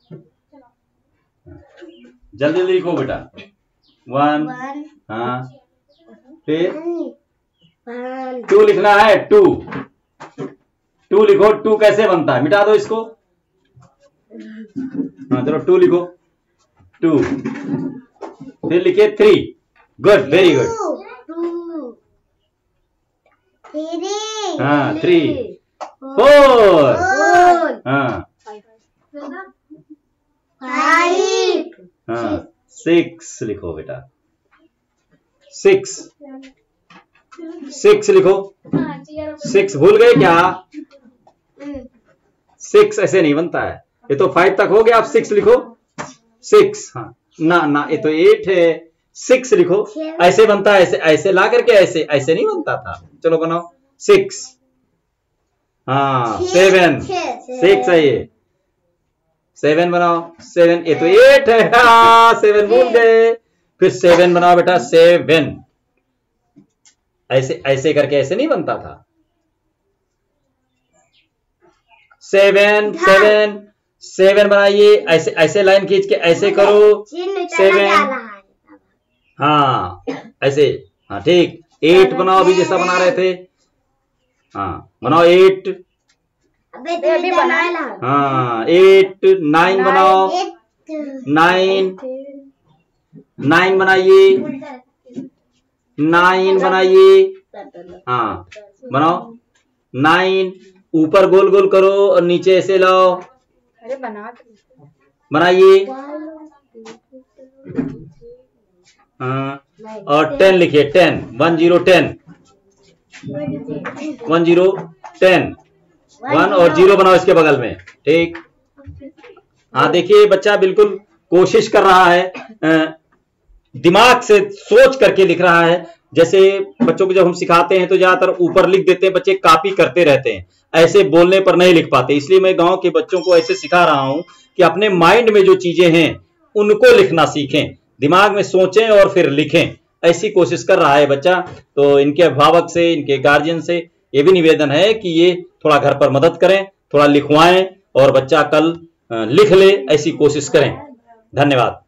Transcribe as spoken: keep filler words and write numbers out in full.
जल्दी जल्दी लिखो बेटा। वन, हाँ, फिर टू लिखना है। टू टू लिखो। टू कैसे बनता है, मिटा दो इसको। हाँ चलो टू लिखो। टू, फिर लिखिए थ्री। Good, very good. हाँ थ्री, फोर, हाँ हाँ सिक्स लिखो बेटा। सिक्स, सिक्स लिखो। सिक्स भूल गए क्या? सिक्स ऐसे नहीं बनता है, ये तो फाइव तक हो गया। आप सिक्स लिखो। सिक्स, हाँ ना ना, ये तो एट है। सिक्स लिखो। ऐसे बनता है, ऐसे ऐसे ला करके, ऐसे ऐसे नहीं बनता था। चलो बनाओ। सिक्स, हाँ सेवन। सिक्स है ये। सेवन बनाओ। सेवन, ये तो एट है। हाँ सेवन भूल गए। फिर सेवन बनाओ बेटा। सेवन, ऐसे ऐसे करके ऐसे नहीं बनता था। सेवन, सेवन, सेवन बनाइए। ऐसे ऐसे लाइन खींच के ऐसे करो। सेवन, हाँ ऐसे, हाँ ठीक। एट बनाओ, अभी जैसा बना रहे थे। हाँ बनाओ एट। अभी बनाया। हाँ एट। नाइन बनाओ। नाइन, नाइन बनाइए। नाइन बनाइए। हाँ बनाओ। नाइन, ऊपर गोल गोल करो और नीचे ऐसे लाओ। अरे बना बनाइए। हाँ और टेन लिखिए। Ten, one zero ten. One zero ten. One और जीरो बनाओ इसके बगल में। ठीक। हाँ देखिए बच्चा बिल्कुल कोशिश कर रहा है, दिमाग से सोच करके लिख रहा है। जैसे बच्चों को जब हम सिखाते हैं तो ज्यादातर ऊपर लिख देते हैं, बच्चे कॉपी करते रहते हैं, ऐसे बोलने पर नहीं लिख पाते। इसलिए मैं गांव के बच्चों को ऐसे सिखा रहा हूं कि अपने माइंड में जो चीजें हैं उनको लिखना सीखें, दिमाग में सोचें और फिर लिखें। ऐसी कोशिश कर रहा है बच्चा। तो इनके अभिभावक से, इनके गार्जियन से ये भी निवेदन है कि ये थोड़ा घर पर मदद करें, थोड़ा लिखवाएं और बच्चा कल लिख ले, ऐसी कोशिश करें। धन्यवाद।